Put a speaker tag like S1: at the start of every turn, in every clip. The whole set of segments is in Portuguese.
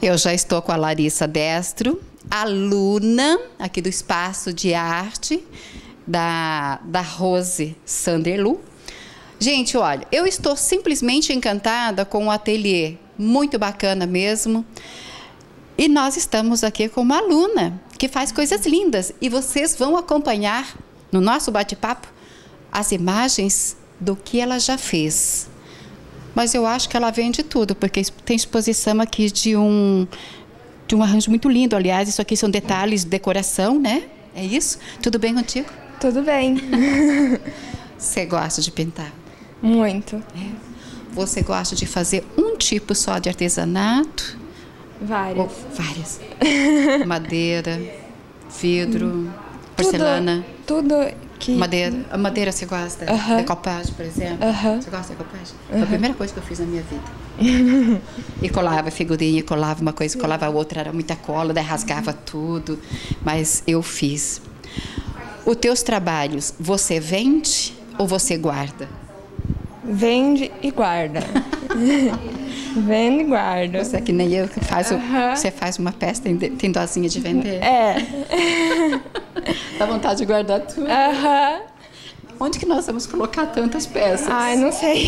S1: Eu já estou com a Larissa Destro, aluna aqui do Espaço de Arte da Rose Sanderlu. Gente, olha, eu estou simplesmente encantada com o ateliê, muito bacana mesmo. E nós estamos aqui com uma aluna que faz coisas lindas e vocês vão acompanhar no nosso bate-papo as imagens do que ela já fez. Mas eu acho que ela vende tudo, porque tem exposição aqui de um arranjo muito lindo. Aliás, isso aqui são detalhes de decoração, né? É isso? Tudo bem contigo?
S2: Tudo bem.
S1: Você gosta de pintar?
S2: Muito.
S1: É. Você gosta de fazer um tipo só de artesanato?
S2: Várias.
S1: Ou várias. Madeira, vidro, porcelana.
S2: Tudo que...
S1: Madeira. A madeira você gosta? Decopagem, por exemplo? Você gosta de decopagem? Foi a primeira coisa que eu fiz na minha vida. E colava figurinha, colava uma coisa, colava a outra, era muita cola, daí rasgava tudo. Mas eu fiz. Os teus trabalhos, você vende ou você guarda?
S2: Vende e guarda. Vende e guarda.
S1: Você é que nem eu, que você faz uma peça, tem dosinha de vender?
S2: É.
S1: Dá vontade de guardar tudo. Onde que nós vamos colocar tantas peças?
S2: Ai, não sei.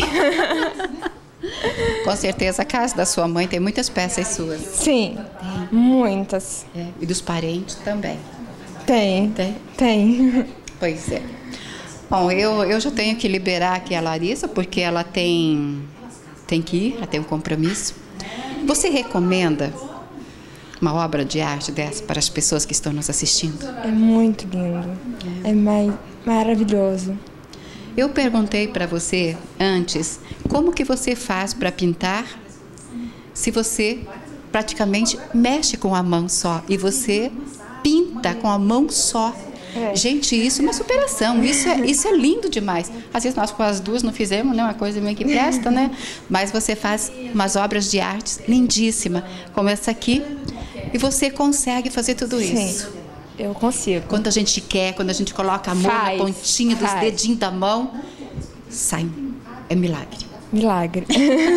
S1: Com certeza a casa da sua mãe tem muitas peças suas.
S2: Sim, tem. Muitas.
S1: É. E dos parentes também.
S2: Tem. Tem.
S1: Pois é. Bom, eu já tenho que liberar aqui a Larissa, porque ela tem que ir, ela tem um compromisso. Você recomenda uma obra de arte dessa para as pessoas que estão nos assistindo?
S2: É muito lindo. É maravilhoso.
S1: Eu perguntei para você antes, como que você faz para pintar se você praticamente mexe com a mão só e você pinta com a mão só? Gente, isso é uma superação, isso é lindo demais. Às vezes nós com as duas não fizemos, né, uma coisa meio que presta, né? Mas você faz umas obras de arte lindíssimas, como essa aqui, e você consegue fazer tudo isso.
S2: Sim, eu consigo.
S1: Quando a gente quer, quando a gente coloca a mão na pontinha dos dedinhos da mão, sai. É milagre.
S2: Milagre.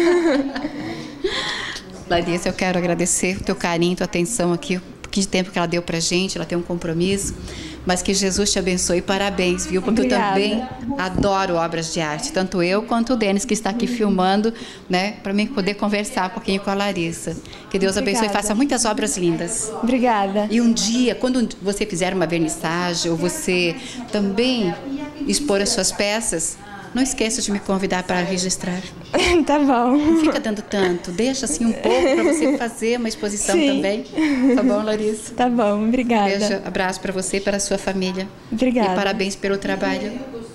S1: Larissa, eu quero agradecer o teu carinho, tua atenção aqui, o pouquinho de tempo que ela deu pra gente, ela tem um compromisso. Mas que Jesus te abençoe. Parabéns, viu? Porque
S2: Obrigada.
S1: Eu também adoro obras de arte. Tanto eu quanto o Denis, que está aqui filmando, né? Para mim poder conversar um pouquinho com a Larissa. Que Deus abençoe e faça muitas obras lindas.
S2: Obrigada.
S1: E um dia, quando você fizer uma vernissagem, ou você também expor as suas peças, não esqueça de me convidar para registrar.
S2: Tá bom.
S1: Não fica dando tanto. Deixa assim um pouco para você fazer uma exposição também. Tá bom, Larissa?
S2: Tá bom, obrigada.
S1: Beijo, abraço para você e para a sua família.
S2: Obrigada.
S1: E parabéns pelo trabalho.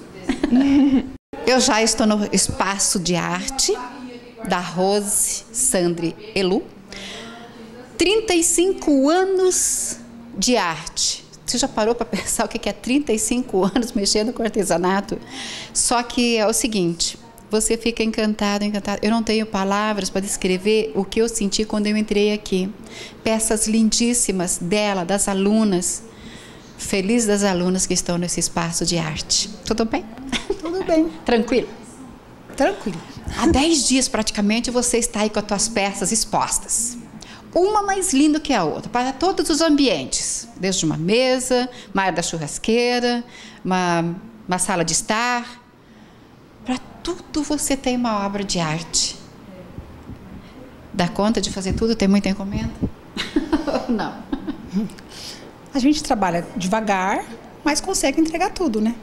S1: Eu já estou no Espaço de Arte da Rose Sanderlu. 35 anos de arte. Você já parou para pensar o que é 35 anos mexendo com artesanato? Só que é o seguinte, você fica encantado, encantado. Eu não tenho palavras para descrever o que eu senti quando eu entrei aqui. Peças lindíssimas dela, das alunas. Feliz das alunas que estão nesse espaço de arte. Tudo bem?
S3: Tudo bem.
S1: Tranquilo?
S3: Tranquilo.
S1: Há 10 dias praticamente você está aí com as tuas peças expostas. Uma mais linda que a outra, para todos os ambientes. Desde uma mesa, uma área da churrasqueira, uma sala de estar. Para tudo você tem uma obra de arte. Dá conta de fazer tudo? Tem muita encomenda? Não.
S3: A gente trabalha devagar, mas consegue entregar tudo, né?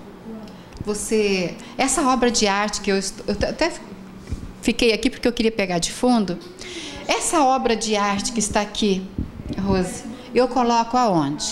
S1: Essa obra de arte que eu até fiquei aqui porque eu queria pegar de fundo. Essa obra de arte que está aqui, Rose, eu coloco aonde?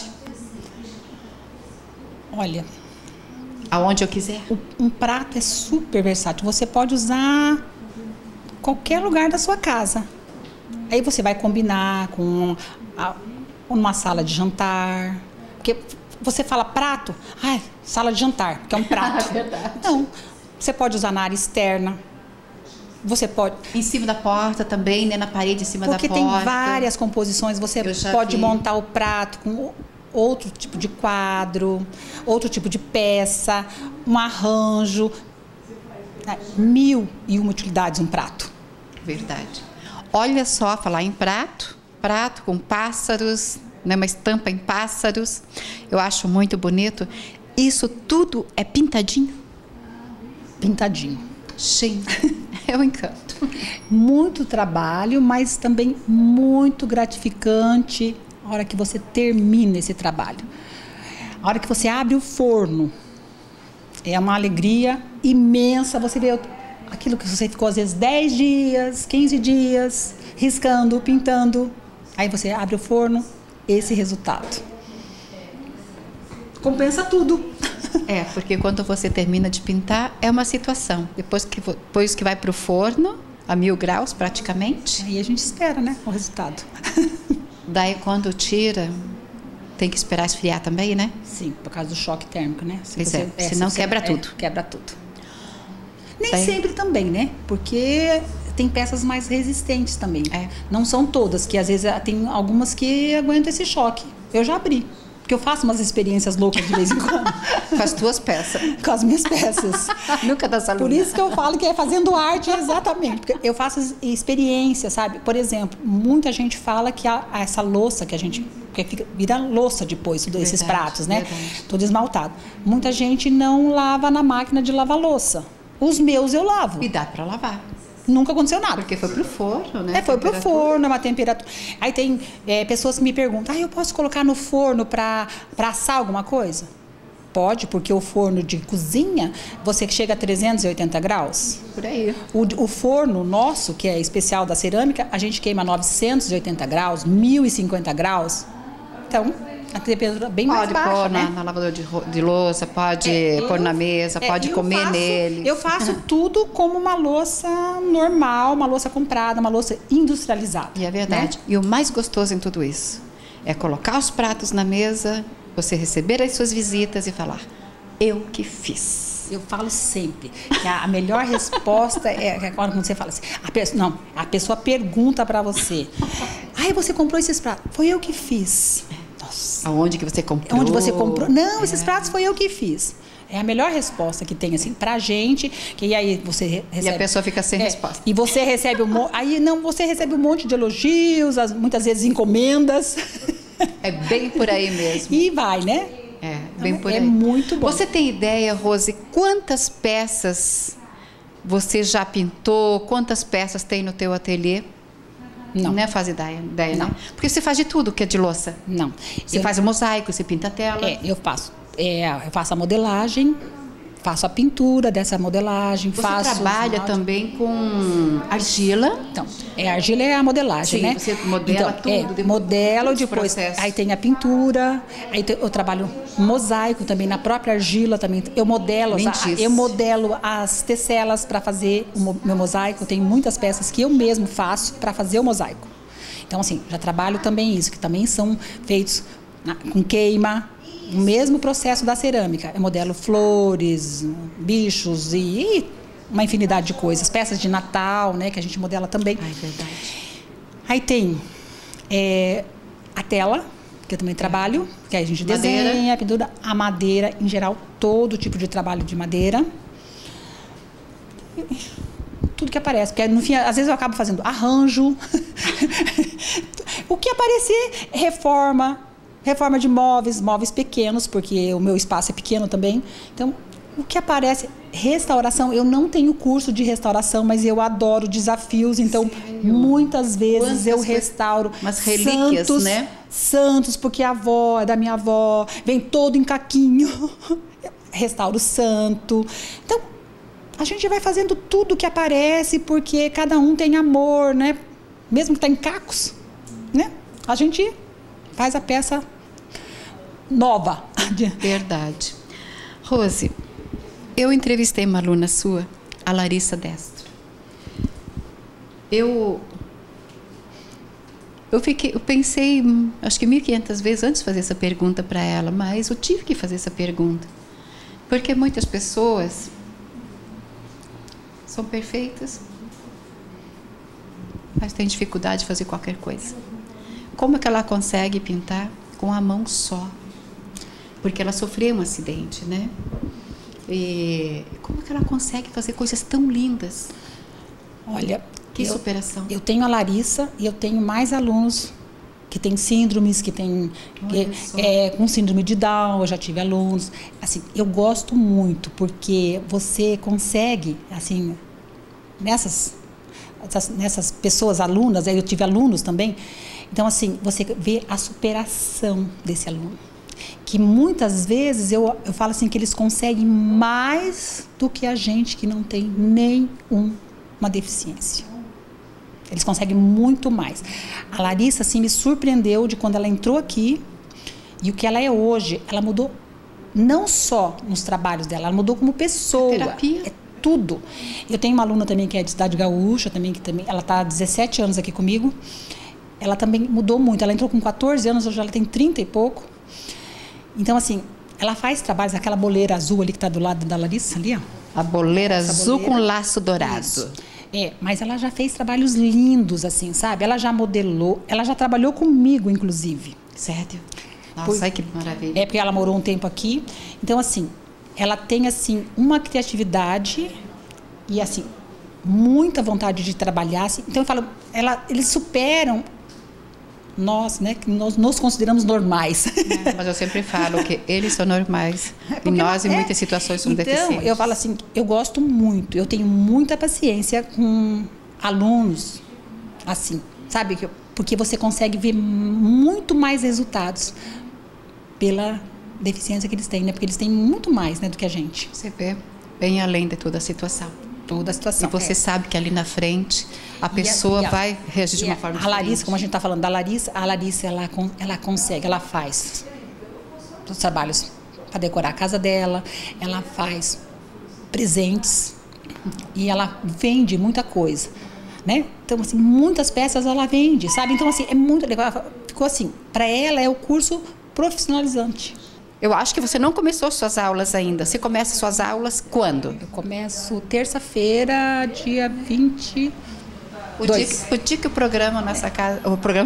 S3: Olha,
S1: aonde eu quiser.
S3: Um prato é super versátil. Você pode usar qualquer lugar da sua casa. Aí você vai combinar com uma sala de jantar. Porque você fala prato, sala de jantar, que é um prato.
S1: É verdade.
S3: Não, você pode usar na área externa. Você pode...
S1: Em cima da porta também, né? Na parede em cima da porta.
S3: Porque tem várias composições. Você pode montar o prato com outro tipo de quadro, outro tipo de peça, um arranjo. 1001 utilidades um prato.
S1: Verdade. Olha só, falar em prato, prato com pássaros, né, uma estampa em pássaros. Eu acho muito bonito. Isso tudo é pintadinho?
S3: Pintadinho.
S1: Gente, é um encanto.
S3: Muito trabalho, mas também muito gratificante a hora que você termina esse trabalho. A hora que você abre o forno, é uma alegria imensa. Você vê aquilo que você ficou às vezes 10 dias, 15 dias, riscando, pintando. Aí você abre o forno, esse resultado. Compensa tudo.
S1: É, porque quando você termina de pintar, é uma situação. Depois que vai para o forno, a 1000 graus praticamente.
S3: Aí a gente espera, né, o resultado.
S1: Daí quando tira, tem que esperar esfriar também, né?
S3: Sim, por causa do choque térmico, né?
S1: Senão quebra tudo.
S3: Quebra tudo. Nem
S1: Daí...
S3: sempre também, né? Porque tem peças mais resistentes também. Não são todas, que às vezes tem algumas que aguentam esse choque. Eu já abri. Porque eu faço umas experiências loucas de vez em quando.
S1: Com as tuas peças.
S3: Com as minhas peças.
S1: Nunca das alunas.
S3: Por isso que eu falo que é fazendo arte, exatamente. Porque eu faço experiências, sabe? Por exemplo, muita gente fala que essa louça que a gente... Porque vira louça depois, esses pratos, né?
S1: Verdade.
S3: Todo esmaltado. Muita gente não lava na máquina de lavar louça. Os meus eu lavo.
S1: E dá para lavar.
S3: Nunca aconteceu nada.
S1: Porque foi pro forno, né?
S3: Foi pro forno, é uma temperatura. Aí tem pessoas que me perguntam, eu posso colocar no forno para assar alguma coisa? Pode, porque o forno de cozinha, você chega a 380 graus.
S1: Por aí.
S3: O forno nosso, que é especial da cerâmica, a gente queima 980 graus, 1050 graus. Então, a temperatura bem mais baixa,
S1: pôr
S3: né?
S1: na lavadora de louça, pode pôr na mesa, pode comer nele.
S3: Eu faço tudo como uma louça normal, uma louça comprada, uma louça industrializada.
S1: E é verdade. Né? E o mais gostoso em tudo isso é colocar os pratos na mesa, você receber as suas visitas e falar, eu que fiz.
S3: Eu falo sempre que a melhor resposta é quando você fala assim, a pessoa pergunta para você, você comprou esses pratos? Foi eu que fiz. Nossa.
S1: Aonde que você comprou?
S3: Onde você comprou? Não, esses pratos foi eu que fiz. É a melhor resposta que tem, assim, pra gente, que aí você recebe...
S1: E a pessoa fica sem resposta.
S3: E você recebe você recebe um monte de elogios, muitas vezes encomendas.
S1: É bem por aí mesmo.
S3: E vai, né?
S1: Bem por aí.
S3: É muito bom.
S1: Você tem ideia, Rose, quantas peças você já pintou? Quantas peças tem no teu ateliê?
S3: Não.
S1: Não faz ideia,
S3: não.
S1: Né? Porque você faz de tudo que é de louça.
S3: Não.
S1: Você faz o mosaico, você pinta a tela.
S3: Eu faço. Eu faço a modelagem, faço a pintura dessa modelagem.
S1: Você trabalha também com argila?
S3: Então, a argila é a modelagem, né?
S1: Você modela tudo.
S3: Modelo, depois
S1: processos.
S3: Aí tem a pintura, aí eu trabalho mosaico também, na própria argila também. Eu modelo as tecelas para fazer o meu mosaico. Tem muitas peças que eu mesmo faço para fazer o mosaico. Então, assim, já trabalho também isso, que também são feitos com queima. O mesmo processo da cerâmica. Eu modelo flores, bichos e uma infinidade de coisas. Peças de Natal, né, que a gente modela também.
S1: É verdade.
S3: Aí tem a tela, que eu também trabalho, que a gente desenha, pendura. A madeira, em geral, todo tipo de trabalho de madeira. Tudo que aparece. Porque, no fim, às vezes eu acabo fazendo arranjo. O que aparecer, reforma de móveis pequenos, porque o meu espaço é pequeno também. Então, o que aparece, restauração, eu não tenho curso de restauração, mas eu adoro desafios, então muitas vezes eu restauro
S1: umas relíquias,
S3: santos,
S1: né?
S3: Santos, porque a avó é da minha avó, vem todo em caquinho, restauro santo. Então, a gente vai fazendo tudo que aparece, porque cada um tem amor, né? Mesmo que está em cacos, né? A gente faz a peça nova.
S1: Verdade. Rose, eu entrevistei uma aluna sua, a Larissa Destro. Eu pensei, acho que 1500 vezes antes de fazer essa pergunta para ela, mas eu tive que fazer essa pergunta. Porque muitas pessoas são perfeitas, mas têm dificuldade de fazer qualquer coisa. Como é que ela consegue pintar com a mão só? Porque ela sofreu um acidente, né? E como é que ela consegue fazer coisas tão lindas?
S3: Olha,
S1: que superação.
S3: Eu tenho a Larissa e eu tenho mais alunos que tem síndromes, com síndrome de Down, eu já tive alunos. Assim, eu gosto muito, porque você consegue, assim, nessas pessoas, alunas, eu tive alunos também, então, assim, você vê a superação desse aluno. Que muitas vezes eu falo assim que eles conseguem mais do que a gente que não tem nenhuma deficiência. Eles conseguem muito mais. A Larissa, assim, me surpreendeu de quando ela entrou aqui e o que ela é hoje. Ela mudou não só nos trabalhos dela, ela mudou como pessoa.
S1: Terapia.
S3: É tudo. Eu tenho uma aluna também que é de Cidade Gaúcha, ela está há 17 anos aqui comigo. Ela também mudou muito. Ela entrou com 14 anos, hoje ela tem 30 e pouco. Então, assim, ela faz trabalhos, aquela boleira azul ali que está do lado da Larissa, ali, ó.
S1: A boleira azul
S3: boleira,
S1: com laço dourado.
S3: Isso. Mas ela já fez trabalhos lindos, assim, sabe? Ela já modelou, ela já trabalhou comigo, inclusive.
S1: Sério? Nossa, ai, que maravilha.
S3: Porque ela morou um tempo aqui. Então, assim, ela tem, assim, uma criatividade e, assim, muita vontade de trabalhar. Assim. Então, eu falo, eles superam nós, né, que nós nos consideramos normais.
S1: Mas eu sempre falo que eles são normais e nós em muitas situações somos deficientes.
S3: Então, eu falo assim, eu gosto muito, eu tenho muita paciência com alunos, assim, sabe? Porque você consegue ver muito mais resultados pela deficiência que eles têm, né? Porque eles têm muito mais, né, do que a gente.
S1: Você vê bem além de toda a situação.
S3: Toda a situação.
S1: E você sabe que ali na frente a pessoa vai reagir de uma forma diferente.
S3: A Larissa, como a gente está falando da Larissa, ela consegue, ela faz os trabalhos para decorar a casa dela, ela faz presentes e ela vende muita coisa, né? Então, assim, muitas peças ela vende, sabe? Então, assim, é muito legal. Ficou assim, para ela é o curso profissionalizante.
S1: Eu acho que você não começou suas aulas ainda. Você começa suas aulas quando?
S3: Eu começo terça-feira, dia 20.
S1: O dia que o programa Nossa Casa,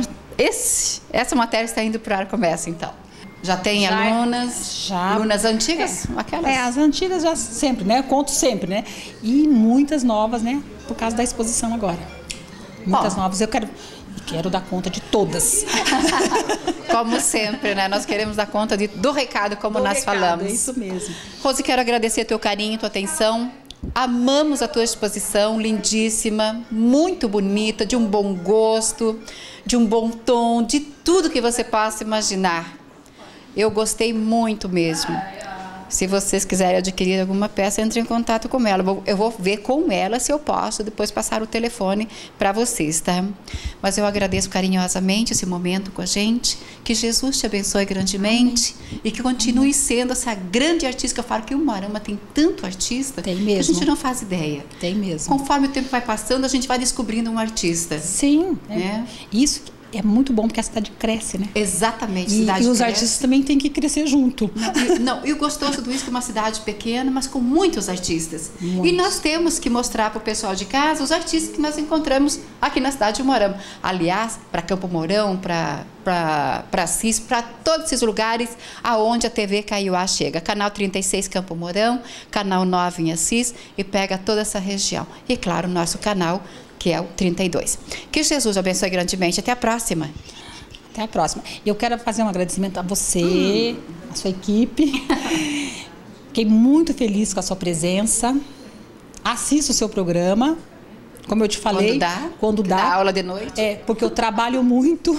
S1: essa matéria está indo para o ar, começa então. Já tem alunas?
S3: Já.
S1: Alunas antigas? Aquelas?
S3: As antigas já sempre, né? Eu conto sempre, né? E muitas novas, né? Por causa da exposição agora. Muitas novas. Eu quero dar conta de todas.
S1: Como sempre, né? Nós queremos dar conta do recado, como nós falamos.
S3: É isso mesmo.
S1: Rose, quero agradecer teu carinho, tua atenção. Amamos a tua exposição, lindíssima, muito bonita, de um bom gosto, de um bom tom, de tudo que você possa imaginar. Eu gostei muito mesmo. Se vocês quiserem adquirir alguma peça, entre em contato com ela. Eu vou ver com ela se eu posso depois passar o telefone para vocês, tá? Mas eu agradeço carinhosamente esse momento com a gente. Que Jesus te abençoe grandemente. Amém. E que continue sendo essa grande artista. Que eu falo que o Umuarama tem tanto artista.
S3: Tem mesmo.
S1: Que a gente não faz ideia.
S3: Tem mesmo.
S1: Conforme o tempo vai passando, a gente vai descobrindo um artista.
S3: Sim.
S1: É.
S3: Isso é muito bom, porque a cidade cresce, né?
S1: Exatamente.
S3: E os artistas também têm que crescer junto.
S1: E o gostoso do isso é uma cidade pequena, mas com muitos artistas.
S3: Muitos.
S1: E nós temos que mostrar para o pessoal de casa os artistas que nós encontramos aqui na cidade de Umuarama. Aliás, para Campo Mourão, para Assis, para todos esses lugares aonde a TV Kaiowá chega. Canal 36 Campo Mourão, Canal 9 em Assis e pega toda essa região. E claro, o nosso canal, que é o 32. Que Jesus abençoe grandemente. Até a próxima.
S3: Até a próxima. Eu quero fazer um agradecimento a você, a sua equipe. Fiquei muito feliz com a sua presença. Assisto o seu programa, como eu te falei.
S1: Quando dá. Dá aula de noite.
S3: Porque eu trabalho muito,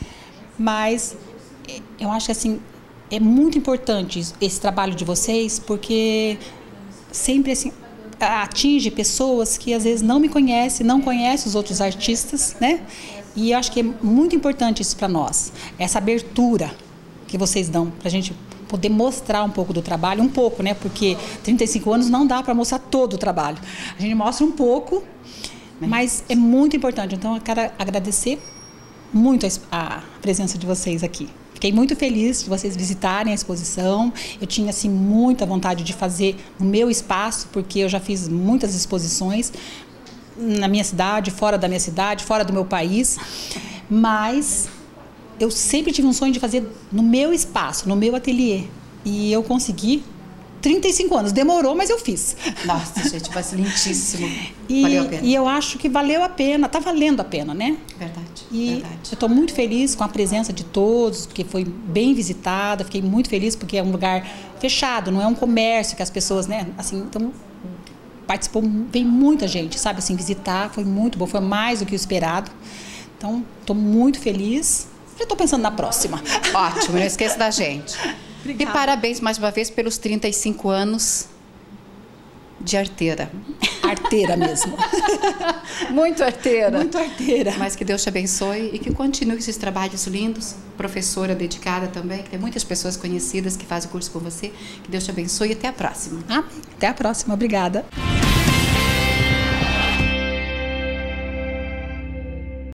S3: mas eu acho que assim, é muito importante esse trabalho de vocês, porque sempre assim, atinge pessoas que às vezes não me conhecem, não conhecem os outros artistas, né? E eu acho que é muito importante isso para nós, essa abertura que vocês dão para a gente poder mostrar um pouco do trabalho, um pouco, né? Porque 35 anos não dá para mostrar todo o trabalho. A gente mostra um pouco, mas é muito importante. Então eu quero agradecer muito a presença de vocês aqui. Fiquei muito feliz de vocês visitarem a exposição. Eu tinha assim muita vontade de fazer no meu espaço, porque eu já fiz muitas exposições na minha cidade, fora da minha cidade, fora do meu país, mas eu sempre tive um sonho de fazer no meu espaço, no meu ateliê, e eu consegui 35 anos. Demorou, mas eu fiz.
S1: Nossa, gente, vai ser lindíssimo.
S3: E,
S1: Valeu a pena.
S3: e eu acho que valeu a pena, tá valendo a pena, né?
S1: Verdade,
S3: E
S1: verdade.
S3: eu estou muito feliz com a presença de todos, porque foi bem visitada. Fiquei muito feliz porque é um lugar fechado, não é um comércio que as pessoas, né? Assim, então participou, veio muita gente, sabe? Assim, visitar, foi muito bom, foi mais do que o esperado. Então, estou muito feliz. Já estou pensando na próxima.
S1: Ótimo, não esqueça da gente.
S3: Obrigada.
S1: E parabéns mais uma vez pelos 35 anos de arteira.
S3: Arteira mesmo.
S1: Muito arteira.
S3: Muito arteira.
S1: Mas que Deus te abençoe e que continue esses trabalhos lindos. Professora dedicada também, que tem muitas pessoas conhecidas que fazem o curso com você. Que Deus te abençoe e até a próxima.
S3: Até a próxima. Obrigada.